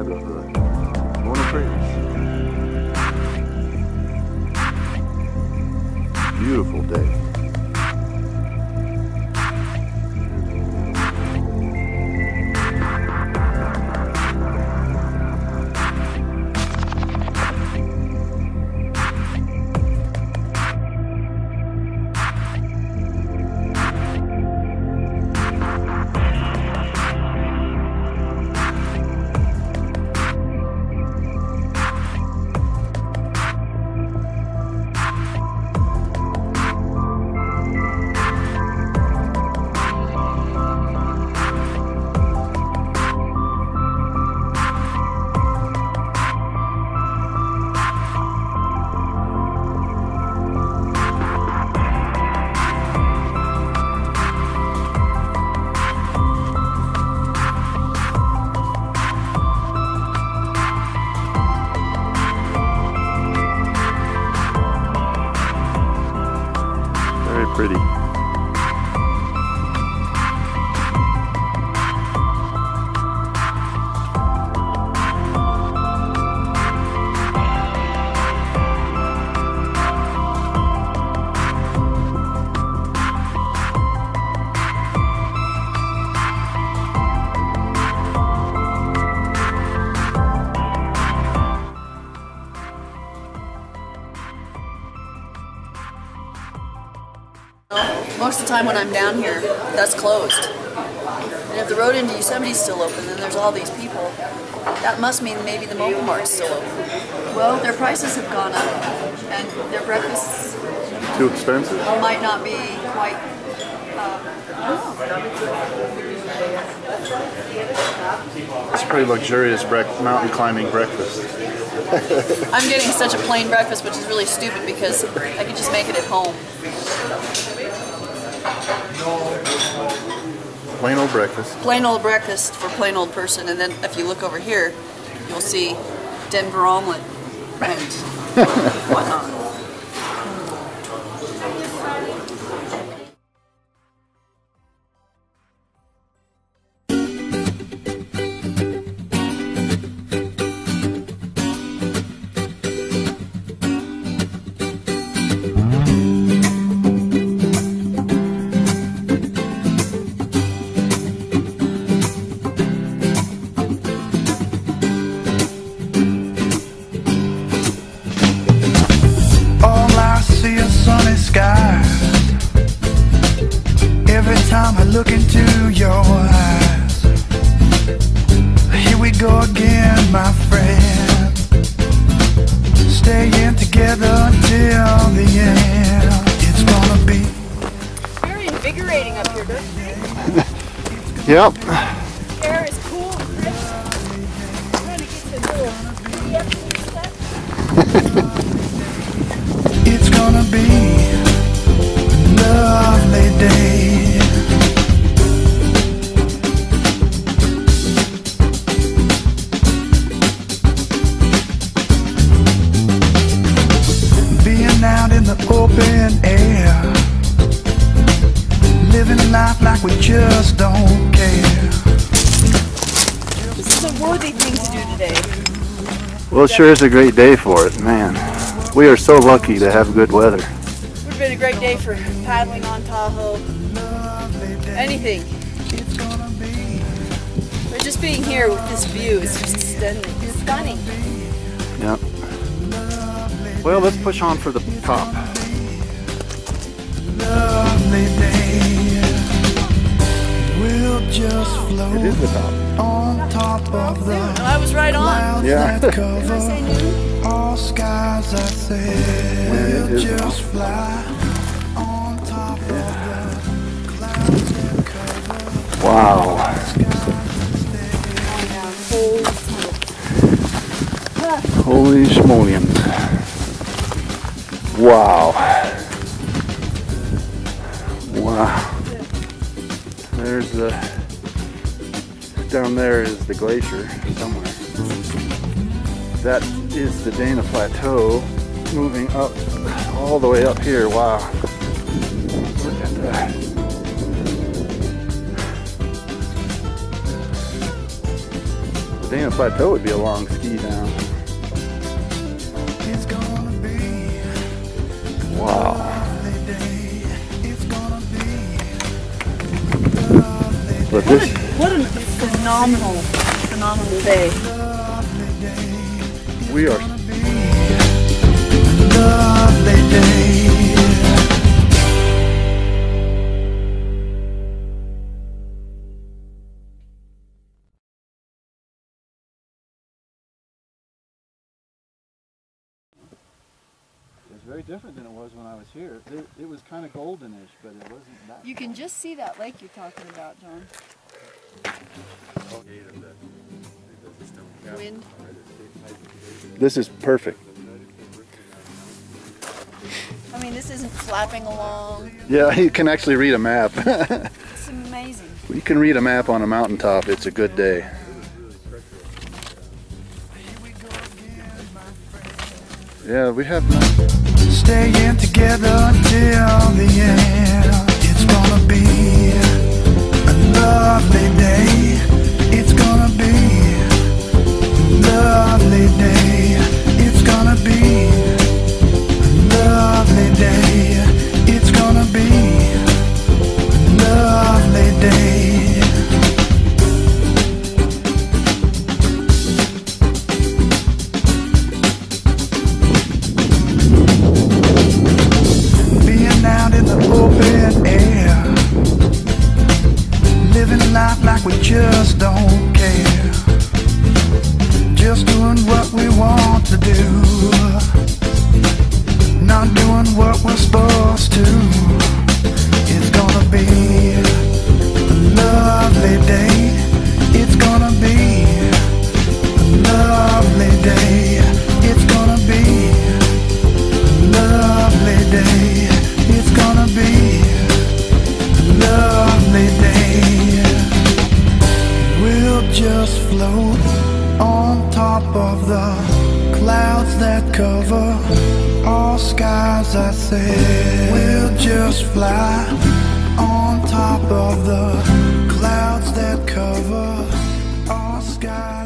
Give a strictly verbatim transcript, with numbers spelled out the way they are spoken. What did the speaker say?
of the Mona Prairies. Beautiful day. Pretty. Most of the time when I'm down here, that's closed. And if the road into Yosemite is still open, then there's all these people. That must mean maybe the mobile mart's still open. Well, their prices have gone up, and their breakfasts Too expensive? might not be quite. Uh, It's a pretty luxurious mountain climbing breakfast. I'm getting such a plain breakfast, which is really stupid because I could just make it at home. Plain old breakfast. Plain old breakfast for plain old person, and then if you look over here, you'll see Denver omelet and whatnot. Every time I look into your eyes, here we go again, my friend, staying together until the end. It's gonna be very invigorating up here, don't you think? Yep. The air is cool and crisp. I'm trying to get to the little It's gonna be a lovely day. Being out in the open air, living life like we just don't care. This is a worthy thing to do today. Well, it sure is a great day for it, man. We are so lucky to have good weather. It would have been a great day for paddling on Tahoe. Anything. But just being here with this view is just stunning. Stunning. Yep. Well, let's push on for the top. Lovely day. We'll just float It is the top. on top of the No, I was right on. clouds Yeah. that Did I say cover noon? all skies. I said we'll is just on. fly on top of the clouds that cover Wow. Holy schmoliums. Wow. Wow. There's the, down there is the glacier somewhere. That is the Dana Plateau moving up all the way up here. Wow. Look at that. Dana Plateau would be a long ski down. It's gonna be Wow. lovely day. It's gonna be lovely day. But What, a, this, what a phenomenal, phenomenal day. Lovely day. we are, Lovely day. it's very different than it was when I was here. It, it was kind of goldenish, but it wasn't that. You can just see that lake you're talking about, John. Wind. This is perfect. I mean, this isn't flapping along. Yeah, you can actually read a map. It's amazing. You can read a map on a mountaintop. It's a good day. Yeah, we have. Staying together until the end. It's gonna be a lovely day. It's gonna be a lovely day. It's gonna be a lovely day. It's gonna be a lovely day. Out in the open air, living life like we just don't care, just doing what we want to do, not doing what we're supposed to. It's gonna be a lovely day. It's gonna be a lovely day. It's gonna be a lovely day. It's gonna be a lovely day. We'll just float on top of the clouds that cover all skies, I said. We'll just fly on top of the clouds that cover all skies.